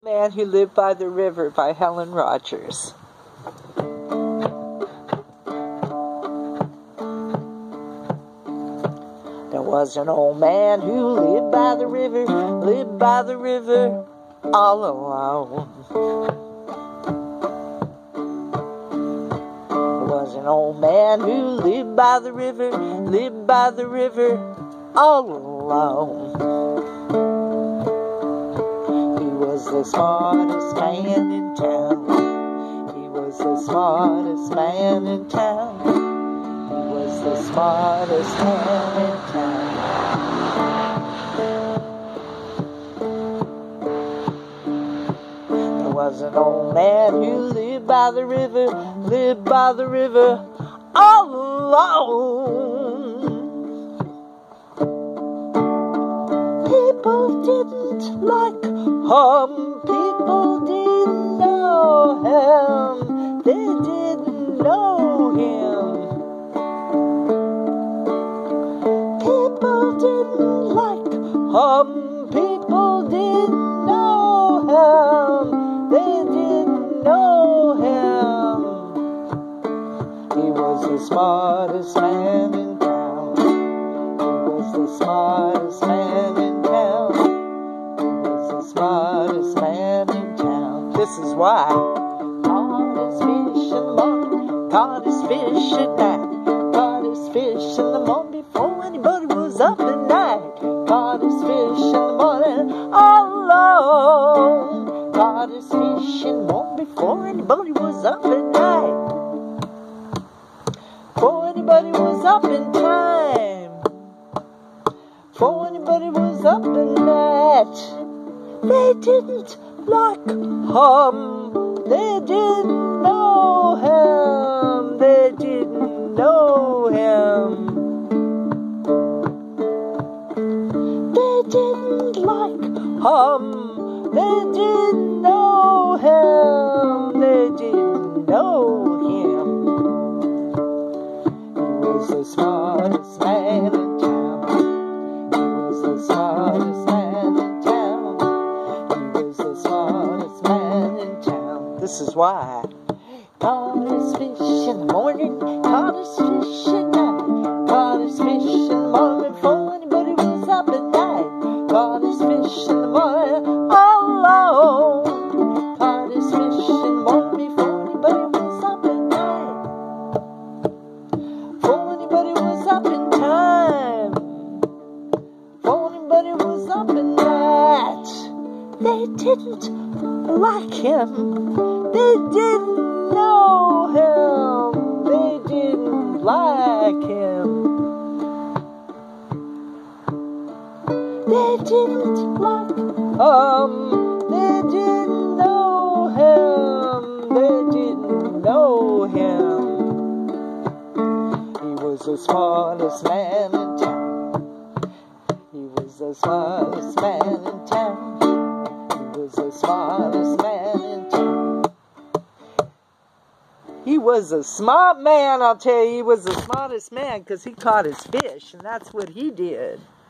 Man Who Lived by the River by Helen Rogers. There was an old man who lived by the river all alone. There was an old man who lived by the river all alone. He was the smartest man in town. He was the smartest man in town. He was the smartest man in town. There was an old man who lived by the river all alone. People didn't like him. People didn't know him. They didn't know him. People didn't like him. People didn't know him. They didn't know him. He was the smartest man in town. He was the smartest man in town. He was the smartest man in town. This is why. Caught his fish in the morning, caught his fish at night. Caught his fish in the morning before anybody was up at night. Caught his fish in the morning all alone. Caught his fish in the morning before anybody was up at night. Before anybody was up in time. Before anybody was up in night. They didn't like him. They didn't know him. They didn't know him. They didn't like him. They didn't know him. They didn't know him. He was the smartest man in town. He was the smartest man in town. He was the smartest man in town. This is why. Caught his fish in the morning, caught his fish at night. Caught his fish in the morning before anybody was up at night. Caught his fish in the morning all alone. Caught his fish in the morning before anybody was up at night. Before anybody was up in time. Before anybody was up at night. They didn't like him. They didn't know him. They didn't like him. They didn't like him. They didn't know him. They didn't know him. He was the smartest man in town. He was the smartest man in town. He was the smartest man in town. He was a smart man, I'll tell you. He was the smartest man because he caught his fish, and that's what he did.